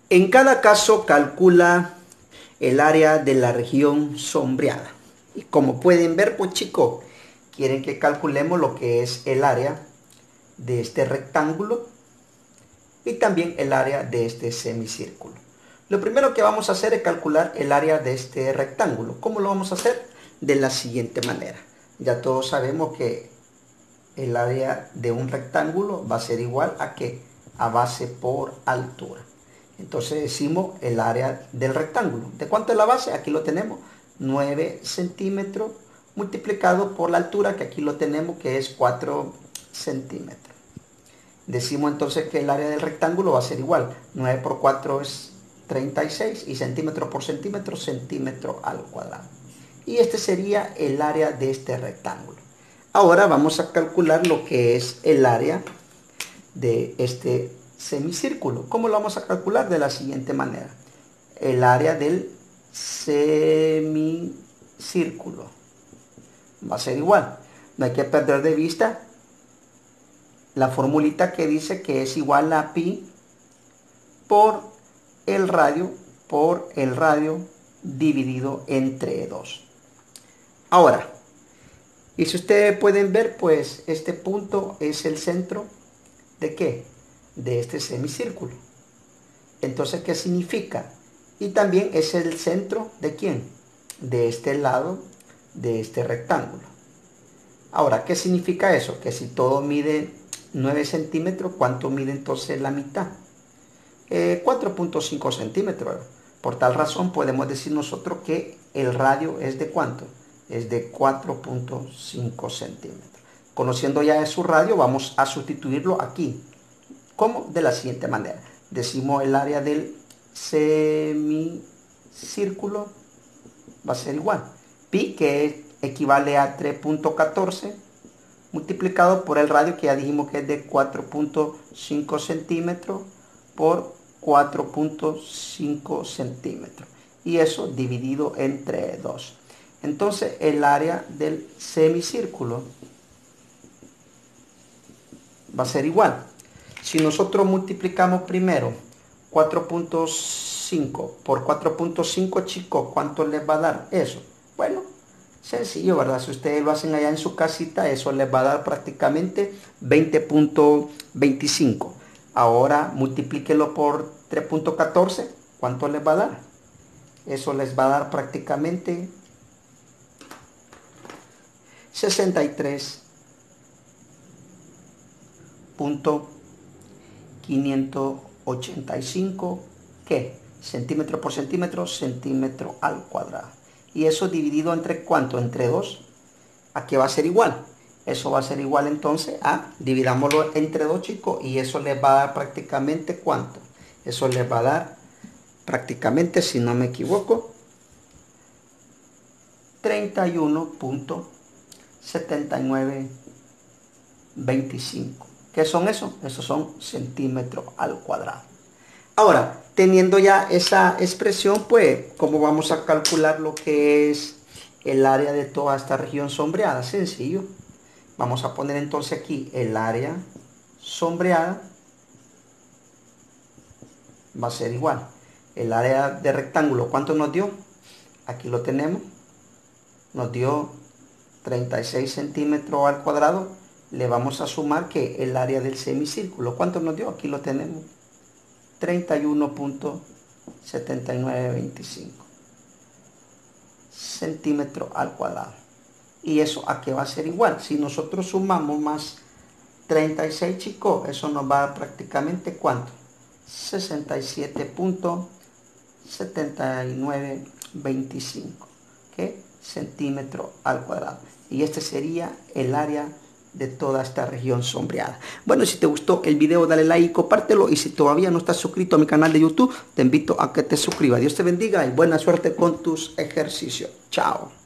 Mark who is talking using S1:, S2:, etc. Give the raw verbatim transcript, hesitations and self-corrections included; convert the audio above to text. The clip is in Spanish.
S1: En cada caso calcula el área de la región sombreada. Y como pueden ver, pues chicos, quieren que calculemos lo que es el área de este rectángulo y también el área de este semicírculo. Lo primero que vamos a hacer es calcular el área de este rectángulo. ¿Cómo lo vamos a hacer? De la siguiente manera. Ya todos sabemos que el área de un rectángulo va a ser igual a ¿qué? A base por altura. Entonces decimos el área del rectángulo. ¿De cuánto es la base? Aquí lo tenemos, nueve centímetros multiplicado por la altura, que aquí lo tenemos, que es cuatro centímetros. Decimos entonces que el área del rectángulo va a ser igual. nueve por cuatro es treinta y seis y centímetro por centímetro, centímetro al cuadrado. Y este sería el área de este rectángulo. Ahora vamos a calcular lo que es el área de este semicírculo. ¿Cómo lo vamos a calcular? De la siguiente manera. El área del semicírculo va a ser igual. No hay que perder de vista la formulita que dice que es igual a pi por el radio, por el radio dividido entre dos. Ahora, y si ustedes pueden ver, pues este punto es el centro ¿de qué? De este semicírculo. Entonces, ¿qué significa? Y también es el centro ¿de quién? De este lado de este rectángulo. Ahora, ¿qué significa eso? Que si todo mide nueve centímetros, ¿cuánto mide entonces la mitad? Eh, cuatro punto cinco centímetros. Por tal razón podemos decir nosotros que el radio es de ¿cuánto? Es de cuatro punto cinco centímetros. Conociendo ya su radio, vamos a sustituirlo aquí. ¿Cómo? De la siguiente manera. Decimos el área del semicírculo va a ser igual. Pi, que equivale a tres punto catorce, multiplicado por el radio, que ya dijimos que es de cuatro punto cinco centímetros, por cuatro punto cinco centímetros. Y eso dividido entre dos. Entonces el área del semicírculo va a ser igual. Si nosotros multiplicamos primero cuatro punto cinco por cuatro punto cinco, chicos, ¿cuánto les va a dar eso? Bueno, sencillo, ¿verdad? Si ustedes lo hacen allá en su casita, eso les va a dar prácticamente veinte punto veinticinco. Ahora multiplíquelo por tres punto catorce, ¿cuánto les va a dar? Eso les va a dar prácticamente sesenta y tres punto quinientos ochenta y cinco, ¿qué? Centímetro por centímetro, centímetro al cuadrado. Y eso dividido entre ¿cuánto? Entre dos. ¿A qué va a ser igual? Eso va a ser igual entonces a, dividámoslo entre dos, chicos, y eso les va a dar prácticamente ¿cuánto? Eso les va a dar prácticamente, si no me equivoco, treinta y uno punto setenta y nueve veinticinco. ¿Qué son esos? Esos son centímetros al cuadrado. Ahora, teniendo ya esa expresión, pues, ¿cómo vamos a calcular lo que es el área de toda esta región sombreada? Sencillo. Vamos a poner entonces aquí el área sombreada. Va a ser igual. El área de rectángulo, ¿cuánto nos dio? Aquí lo tenemos. Nos dio treinta y seis centímetros al cuadrado. Le vamos a sumar que el área del semicírculo, ¿cuánto nos dio? Aquí lo tenemos, treinta y uno punto setenta y nueve veinticinco centímetros al cuadrado. Y eso a qué va a ser igual. Si nosotros sumamos más treinta y seis, chicos, eso nos va a dar prácticamente ¿cuánto? sesenta y siete punto setenta y nueve veinticinco, ¿qué? Centímetros al cuadrado. Y este sería el área de toda esta región sombreada. Bueno, si te gustó el video, dale like y compártelo. Y si todavía no estás suscrito a mi canal de YouTube, te invito a que te suscribas. Dios te bendiga y buena suerte con tus ejercicios. Chao.